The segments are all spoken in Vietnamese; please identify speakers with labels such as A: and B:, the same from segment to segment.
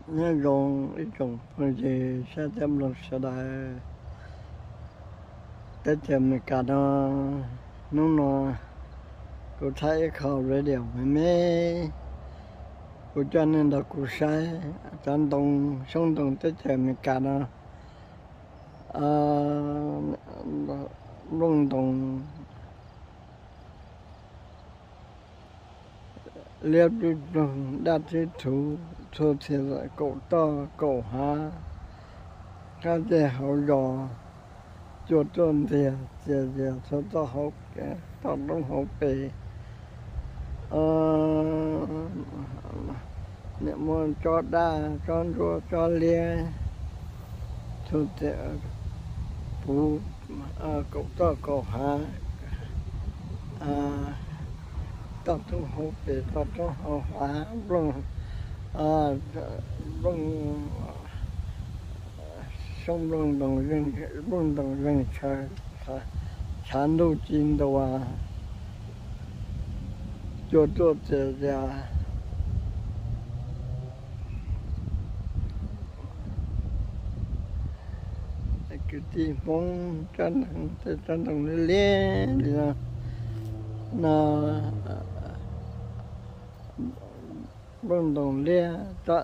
A: nhớ gồm ít trồng phần gì sẽ đem luật sẽ đại tết chậm mình cả nó cô thấy khâu rồi điều mấy cô cho nên là cô sai trong đồng sống đồng tết chậm mình cả luôn đồng liệp đi đồng đã thấy thủ thôi thì lại cậu to cậu há cái gì hậu dò cho tôn thì cho ta học cái ta đông học về nếu muốn cho đa cho lia thôi thì phụ cậu ta cậu há ta đông học về ta đông học há luôn luôn sống luôn đồng rừng trời sản đô chín đồ cho thế ra cái gì mong chân đồng lên là nó luôn đồng lên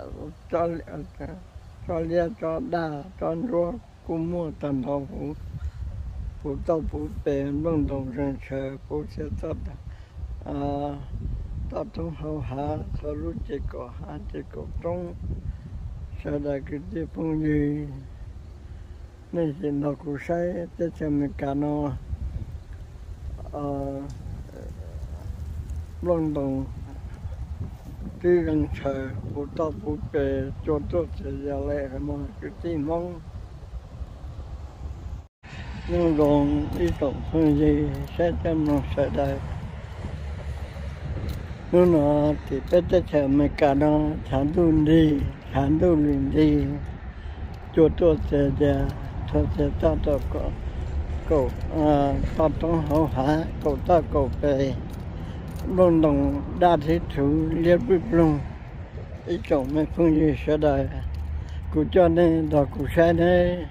A: cho lia cho đa cho rùa cũng mua tầm thọ phụ tao phụ bè luôn đồng rừng trời phụ sẽ tốt tao trong hậu hạ sau lúc chỉ có hạ chỉ có trong sau đó cái gì phong gì nên chỉ nó cũng sai để cho mình cả nó luôn đồng đi gần trời phụ tao phụ bè cho tốt sẽ ra lại mà cái gì mong nhưng còn ý tưởng phương gì sẽ cho nó sẽ đây nếu nó thì tất cả mấy cả nó sản đu đi cho tôi sẽ ra tôi sẽ ta có cậu ta trong hậu hạ cậu ta cậu về luôn đồng đa thế chủ liệt bích luôn ý tưởng mấy phương gì sẽ đây cụ cho nên đó cụ sai đấy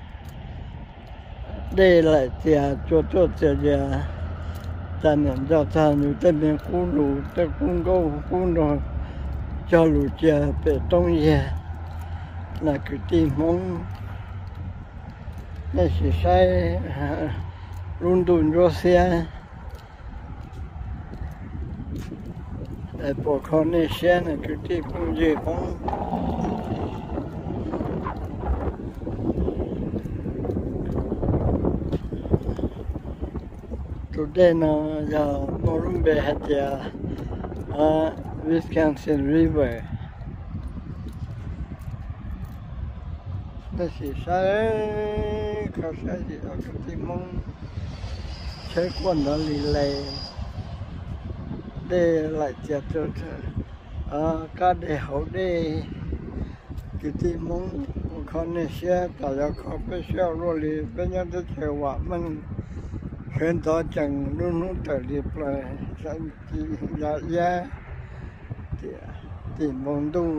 A: đây là tiền cho tôi giờ ta nên cho ta người ta nên cú lù ta cũng có cú rồi cho lù chờ về trong nhà là cái tim mong nó chỉ sai luôn đun cho xe để bỏ con này xe là cái tim không gì không today nó giờ Morumbe had the Wisconsin River. Nó chỉ sai khó sai gì ở cái tim mong chơi quần đó lì để lại chặt cho cá để hậu để cái tim mong con này xe tại sao không phải xe rồi lì bên nhau tới chơi quả mình hiện tại chẳng luôn trở liệp là sản chỉ giá thì mong tu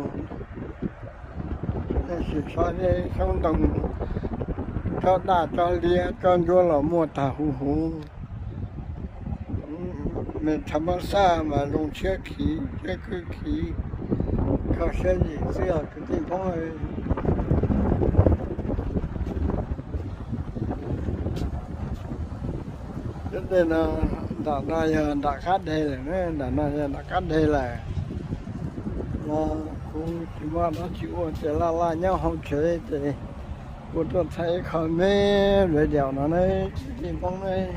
A: nên sự so với sống đồng cho đa cho lia cho vô là mua tà hú mình thầm xa mà lông xe khí xe cứ khí có xe gì xưa cái tình phong ấy cho nên là đã cắt đây là đã cắt đây là nó cũng chỉ mà nó chịu chỉ là nhau không chơi thì cô tôi thấy không mấy rồi điều nó này tìm phong này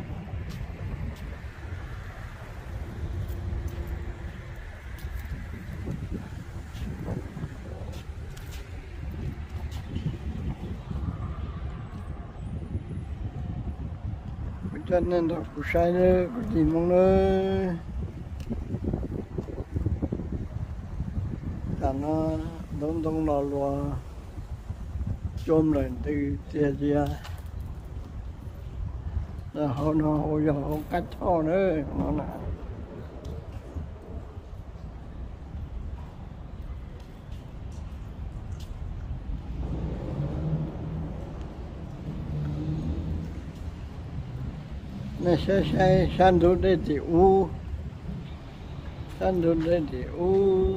A: cho nên là cũng sai nữa cũng tìm phong nữa là nó đông lò lò chôm lên từ tia tia là họ giờ họ cắt cho nữa nó là 那些山头的地屋，山头的地屋，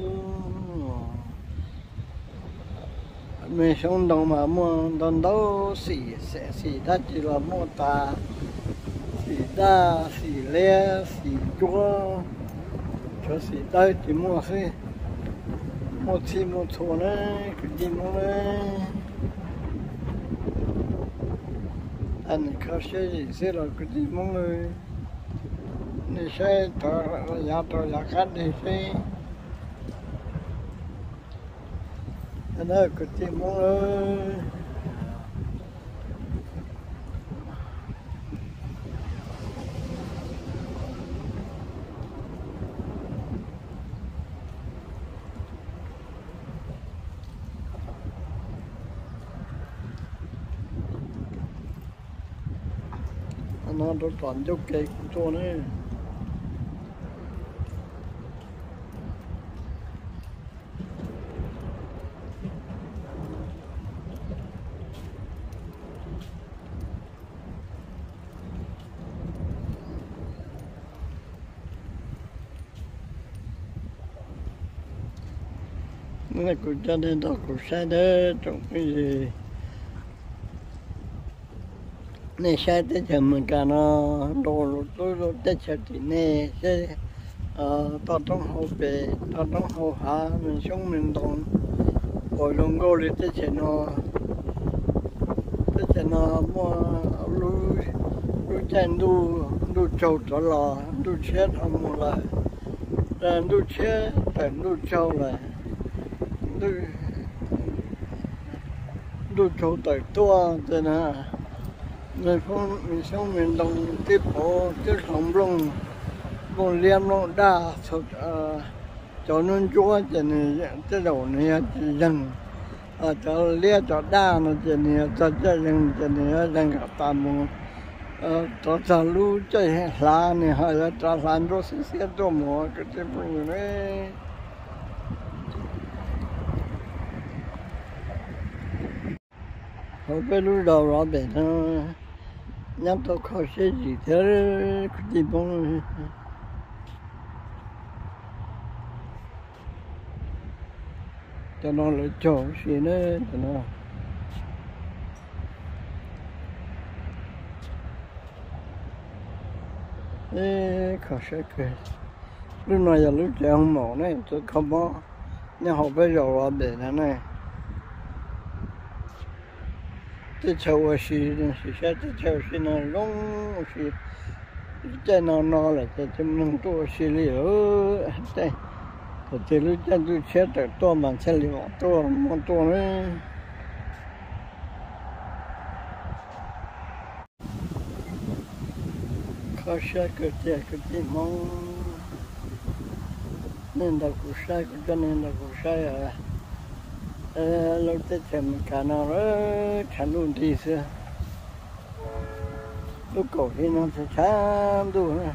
A: 没想到嘛，么等到是他只了么大，是大是烈是多，就是到底么是，么吃么错呢，个地么呢？anh có gì sẽ là cái gì mong người này sẽ tôi là khách đi sẽ anh ơi cái gì mong người nó toàn dốc cây cũng cho nữa nó cũng cho nên nó cũng sai đó trong cái gì này sai tới chừng mình cả nó đồ tôi tới chợ thì này sẽ tao trong hồ bể tao trong hồ hạ mình sống mình đồng hồi đồng cô đi tới chợ nó mua lu chân lu trâu trở lò lu chết ông mua lại rồi lu chết phải lu trâu lại lu trâu tới tua thế nào người phong mình sống mình đồng tiếp bộ tiếp sống long liêm long đa cho nên chúa chỉ này cái đầu này chỉ dần cho liêm cho đa nó chỉ này cho dần chỉ này dần cả tam môn cho lu chơi lá này hay là cho làm rồi sẽ cho mua cái gì cũng này hồi bây lúc đầu rồi bé nó nhắm tôi khó sẽ gì thế cái gì bông cho nó lại chỗ gì nữa cho nó khó sẽ cười lúc này là lúc chơi không mổ này tôi không có nhưng hồi bây giờ rồi bé nó này cái châu xí sẽ cái châu xí nó lông xí cái nó là cái chấm nông tua xí liễu cái cái lúc chân tôi chết được tua mà sẽ liễu tua món tua nữa khó sẽ cái gì mong nên là cũng sai cũng cho nên là cũng sai à lúc tới chừng cả nó khăn luôn đi xưa lúc cổ thì nó sẽ chám đủ nữa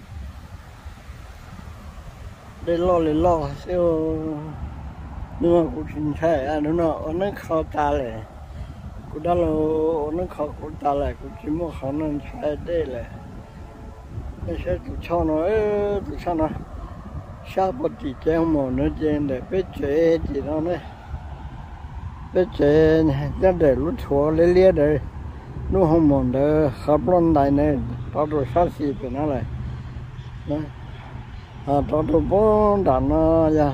A: để lo siêu nhưng mà cũng chính xác nó khó ta lại cũng đó là nó khó cũng ta lại cũng chỉ một khó nó sai đây lại để sẽ tụi cho nó sao một tí treo mồ nó trên để biết chế thì nó này bây giờ nó để lúc thua lấy đấy lúc không muốn để khắp luôn đại này tao rồi sát xì về nó lại tao rồi bố đàn nó ra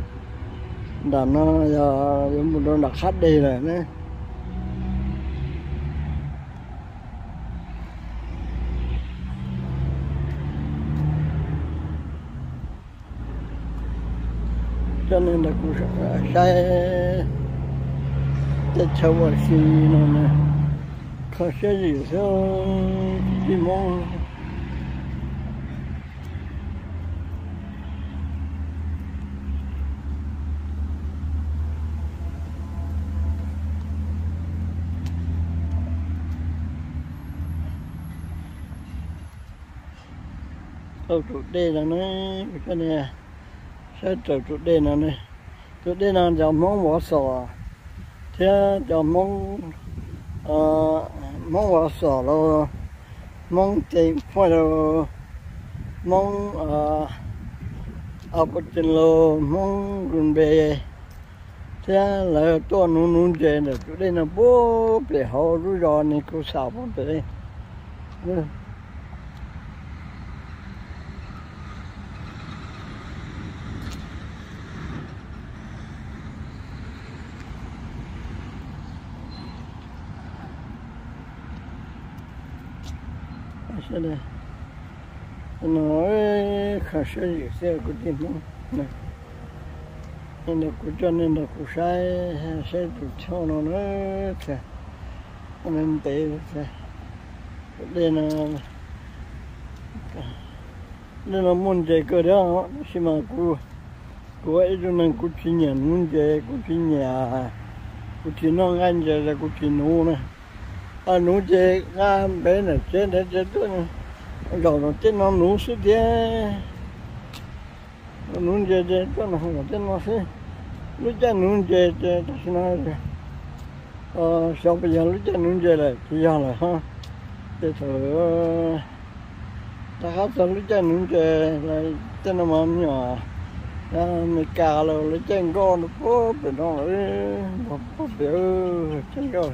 A: giống một đôi đặc khách đi rồi nữa cho nên là cũng sai cái châu xí nó nè khó sẽ gì sao đi mong tụi đây là nó cái này sẽ tụi đây là này tụi đây là giờ mong bỏ sò thế giờ mong bỏ sò lo mong thì phải rồi mong ở bên trên lô mong gần về thế là tôi nung chơi này tụi đây là bố để họ rủi ro này cô sao bố để thế này nói khá sơ gì xe của tiền này nên là của cho nên là của sai tụi cho nó thế nên thế đây là muốn chơi cái đó nhưng mà của ấy cho nên của chị nhà muốn chơi của chị nhà của chị nó ăn chơi là của chị nấu này nấu chơi ăn bé này chơi tôi rồi nó chơi nó nấu suốt thế nấu chơi tôi nó không có chơi nó thế lúc chơi nấu chơi nó sau bây giờ lúc chơi nấu chơi là chỉ giờ là ha để thử ta hát xong lúc chơi nấu chơi là chơi nó mắm nhỏ mình cà rồi lúc chơi con nó bóp để nó bóp để chơi rồi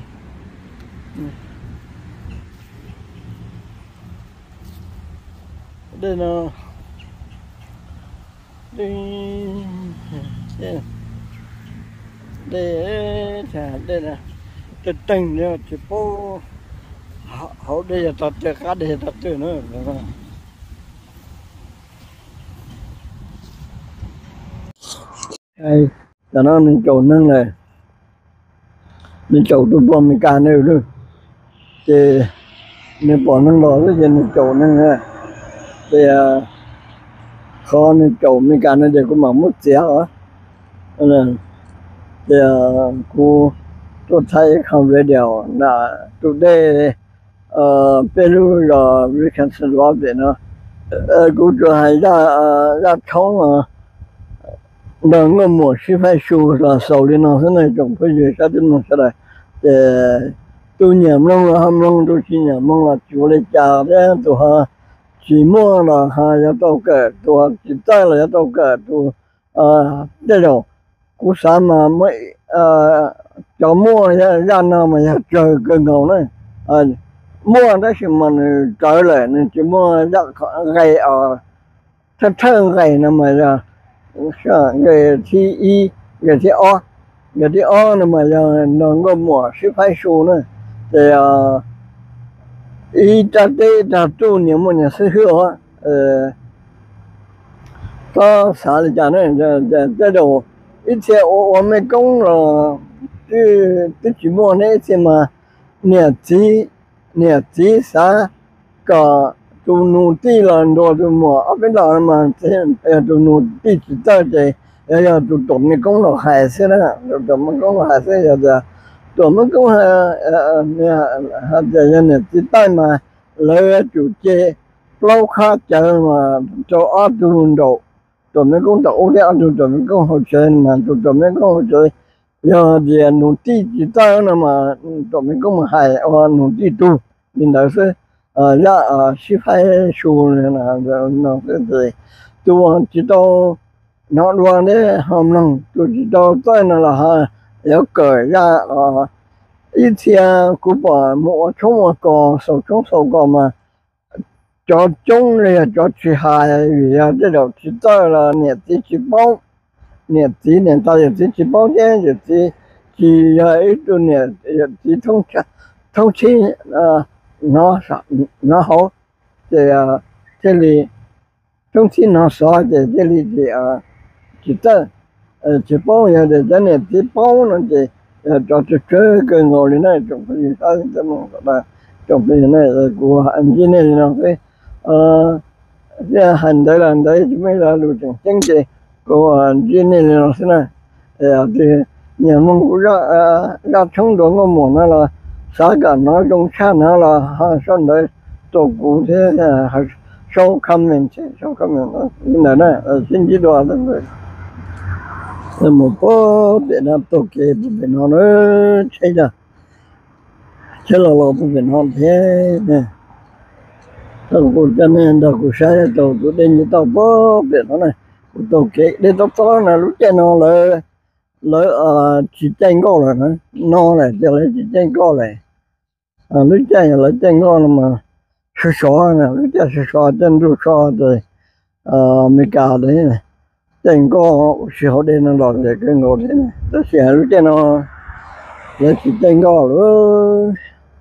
A: đây là đây là cái tầng nữa chỉ có họ đây là tập chơi cá đây tập chơi nữa đây là nó nên trộn nâng này nên trộn tụi bọn mình cà nêu luôn thì nên bỏ nâng lò cái gì nên trộn nâng này thì kho nên trộn mình cà nêu để có mỏng mất xé hả nên thì cô tôi thấy không về điều là today Peru là we can survive it nó cô cho hay ra thống là ngô mùa sĩ phải su là sầu đi nó thế này trong cái gì sao đến nó thế này để tôi nhầm long là ham long tôi chỉ nhầm long là chủ lấy trà đấy tôi ha chỉ mua là hai giờ tàu kẹt tôi chỉ tay là giờ tàu kẹt tôi đây rồi cú sáng mà mới cho mua ra nào mà trời cơ ngầu này mua đó thì mình trở lại nên chỉ mua ra gầy ở thơ gầy nào mà ra gầy thì y gầy thì o nào mà ra nó có mùa sẽ phải số này thì y ta tê ta tu nhiều mà nhà sư hứa có sao để cho nên这种以前我们讲了，就只摸那些嘛，年纪啥个都努地了，多都摸，啊不然嘛，这都努地只到这，要都多么讲了还是了，多么讲了还是要的，多么讲还这样的，只带嘛，来就这，老卡这嘛，做阿都运动。tụi mình cũng đậu đấy ăn tụi mình cũng hỗ trợ mà tụi mình cũng hỗ trợ giờ thì nụ ti chỉ ta nó mà tụi mình cũng hay nụ ti tu mình đã sẽ ra sĩ phải su này là nó cái gì tụi chỉ tao nó đoan đấy hôm nay tụi chỉ tao tới nó là ha có cởi ra ít tiền cũng bỏ một chung một cò mà cho chúng là cho chị hai vì cái đầu chị tới là nhiệt tí chị bao nhiệt ta nhiệt chị bao nhiêu nhiệt chị ấy tụi nhiệt tí thông chi nó hậu thì thế thì thông chi nó sợ thì thế thì chị tới chị bao nhiêu thì cái nhiệt tí bao nó thì cho chị chơi cái ngồi này trong cái gì đó trong cái này của anh chị này nó cái hành đấy chúng mình là lưu trình chính trị của chuyên này là thế này thì nhà mong cũng ra chống đối của một nó là xã cả nó trong xa nó là hai son đấy tổ cụ thế sau comment đó như này này xin chỉ đoán đó rồi một số Việt Nam tổ kỳ Việt Nam nó chơi là bộ Việt Nam thế này tao cũng cho nên tao cũng sai tao tụi đến như tao bó biết nó này tao kể để tao to là lúc trên nó lỡ chỉ tranh có rồi nó này cho lấy chỉ tranh có này lúc trên là tranh có mà sơ sọ này lúc trên sơ sọ trên sơ sọ rồi mình cả đấy này tranh có sửa đến nó lọt để cái ngồi đấy này tao sửa lúc trên nó lấy chỉ tranh có rồi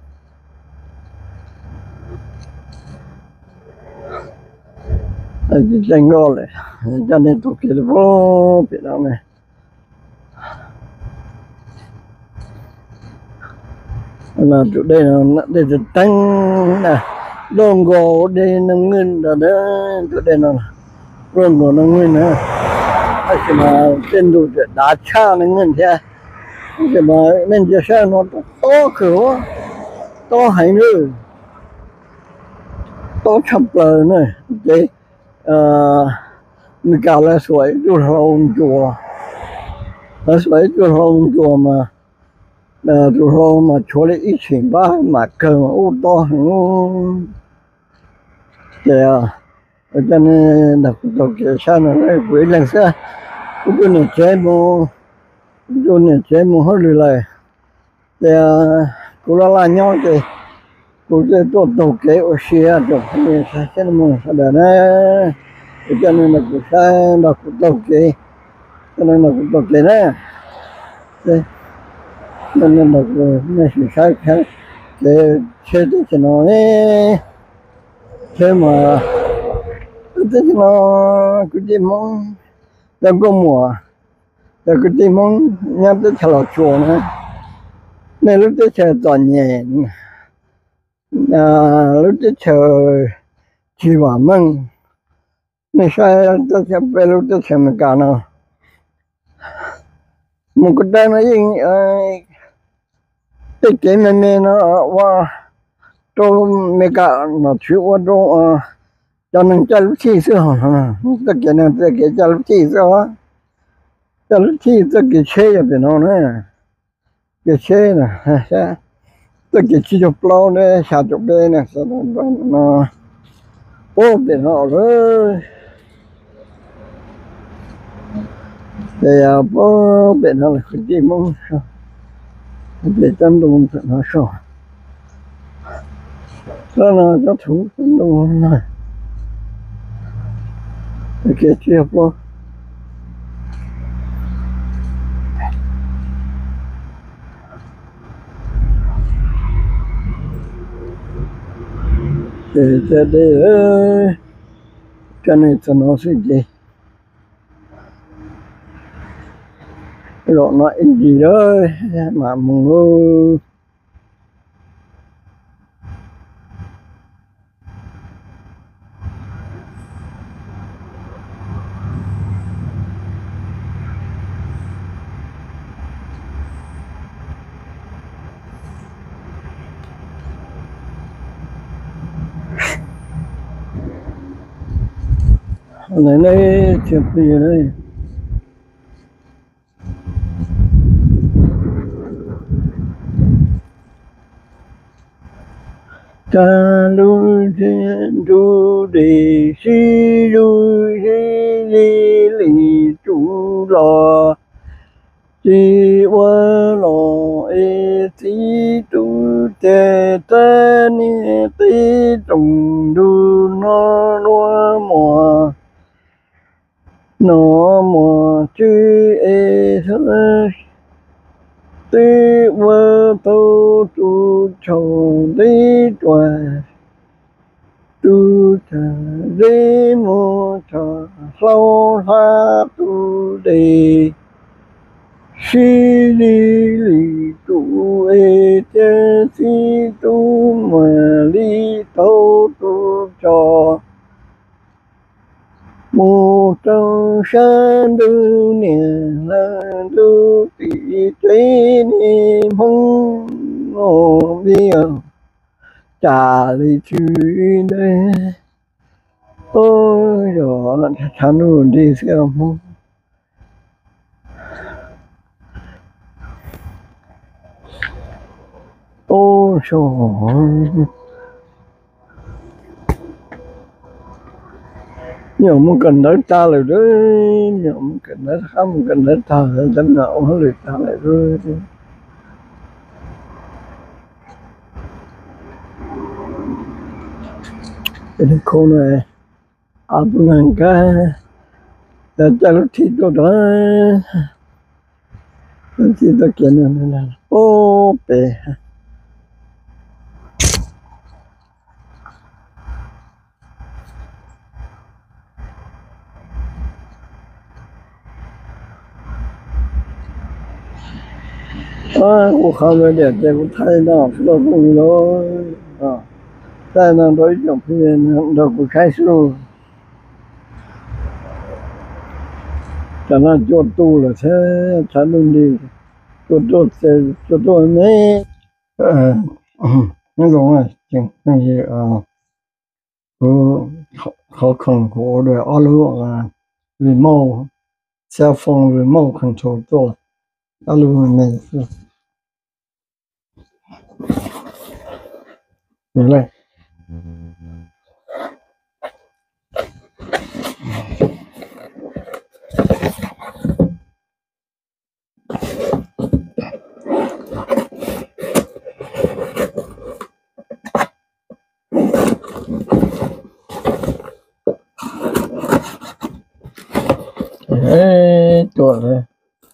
A: chỉ tranh có này cho nên tụi kia bó biết nó này là tụi đây là để tăng nè đồng gỗ đây nó nguyên rồi đó tụi đây là đồng gỗ nó nguyên nữa cái mà trên đồ đá cha nó nguyên thế cái mà nên cho sao nó to cửa to hay nữa to chập lờ nữa để mình cả là suối chùa hồng chùa là suối chùa hồng chùa mà chùa hồng mà chùa lấy ít tiền ba mà cờ mà ô to hơn để cho nên đặc biệt cái sao nó lại quỷ lần xa cũng có những chế mồ hết rồi lại để cũng là nhau thì cũng sẽ tốt tốt cái ở xe cho nên sẽ muốn sao đó nè cho nên là cũng sẽ đặc tốt cái cho nên là cũng tốt cái nè nên là nó sẽ sai cái chế thì cho nó thế mà thế nó cứ đi mong đang có mùa đang cứ đi mong nhắm tới chợ chùa nữa nên lúc tới chợ toàn nhẹ lúc tới chợ chỉ bảo măng nên sai tới chợ về lúc tới chợ mình cả nó một cái đây nó gì cái mình nó qua cho mình cả nó chịu qua cho nên cho lúc chi sữa hả tất cả nó tất cả cho lúc chi sữa cho lúc chi tất cả chế ở bên nó nữa cái chế nè tất cả chi chụp lâu đấy xả chụp đây nè sau đó nó ô bên nó rồi thì ô bên nó là cái gì mong để tâm đồng nó sao đó là các thủ đồng này cái chia po để cho nên nó sẽ gì lộ nói gì đó mà mừng này chụp gì đây ta lu thiên du đi si du si li li chu lo chi wa lo e ti tu te ta ni ti trùng du nó mò chư e thơ ti wa tô tu chồng đi tòa tu cha đi mô cha lâu ha tu đi si li li tu e te si tu mà li tô tu cho một trong山的年来都比对你梦我表家里去的哦哟那长路的小梦哦哟 nhiều muốn cần đỡ ta lại đó nhiều muốn cần đỡ không cần đỡ ta lại tấm nào hết lời ta lại rồi cái cô này áp năng cái đã cho nó thịt đó đó thịt đó kia nữa là ô bể cô không có để cho cô thấy nó cũng nó tại nó đối trọng thì nó cũng khai số cho nó cho tu là thế cho nó đi cho tu sẽ cho tu mấy nó cũng là chẳng cái gì 그可能 order all remote cell phone remote control 做 all remote 原来做了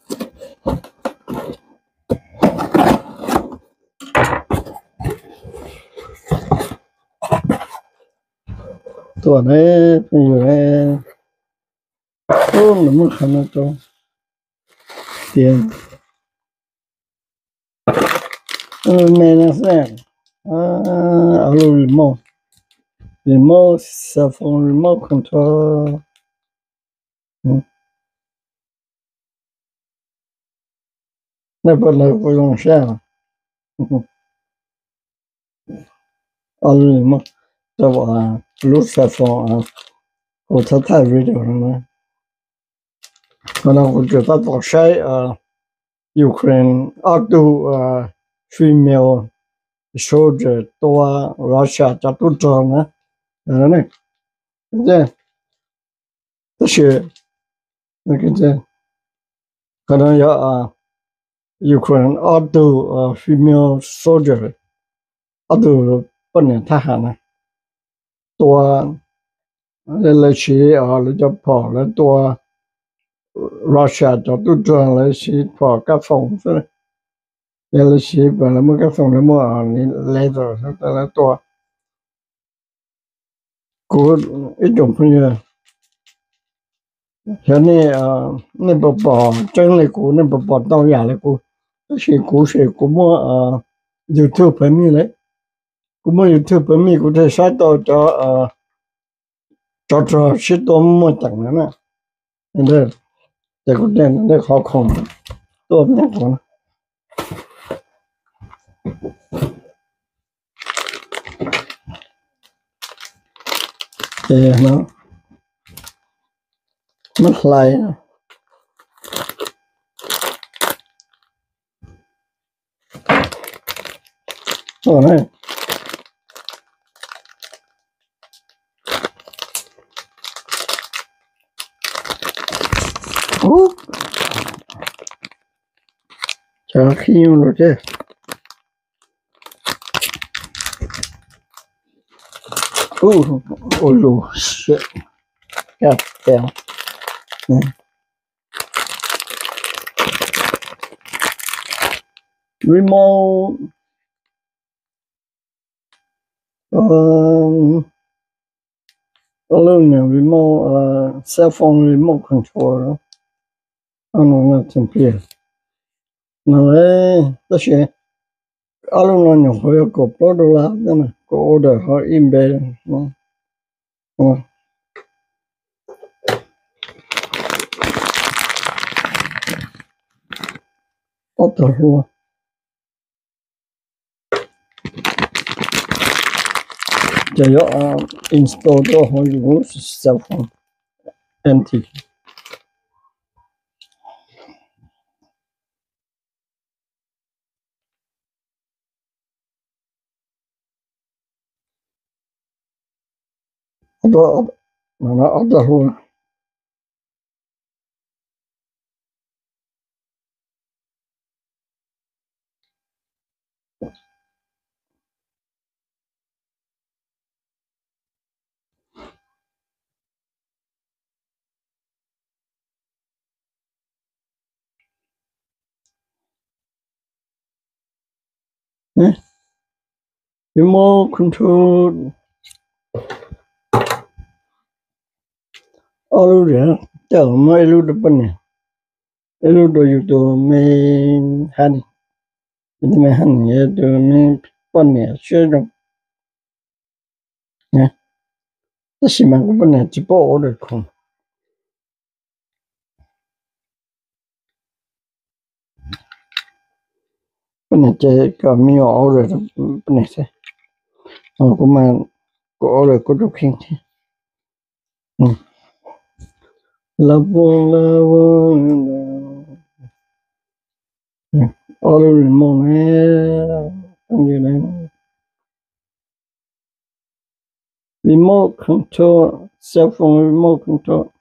A: 做了有嘞都能不能看得到点没那啥all remote cell phone remote control 那不用线 all remote 这我 blue cell phone 我它太 radio 了嘛可能我觉得多晒Ukraine outdo female soldier 多 Russia 加都装呢，呢，这些那个这可能要Ukraine outdo female soldier outdo 不能太狠了，多来去来就跑了多 Russia 加都装来去跑个风是。Ele shi ba la mo ka song le mo ni le zo ta la to ko e jong phu ya ya ne bo chân le ko ne bo tao ya le ko shi ko mo YouTube pe mi le ko mo YouTube pe mi ko te sa to cho shi to mo tang na ne de ko den de khó khong to ne ko nó mất lại rồi này chả khi rồi chứ oh shit god damn remote alone remote cell phone remote control nó chẳng biết nó ấy tất nhiên alone nó phải có product đó nè có order họ email nó order luôn chỉ có install đó họ dùng cell phone empty đó nó ở đâu luôn nè remote control all rồi tao mới lúc đó bên này lúc đó YouTube mình hành mình hành YouTube mình bên này sử dụng nè tất nhiên mà bên này chỉ bảo được không bên này chỉ có mình ở rồi bên này sẽ cũng mà có rồi có được khen love all remote như này remote control cell phone remote control